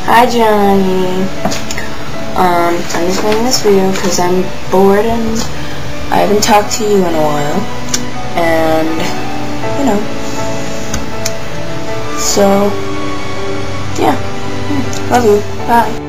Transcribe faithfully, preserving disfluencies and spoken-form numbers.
Hi Johnny. Um, I'm just making this video because I'm bored and I haven't talked to you in a while. And, you know. So, yeah. Love you. Bye.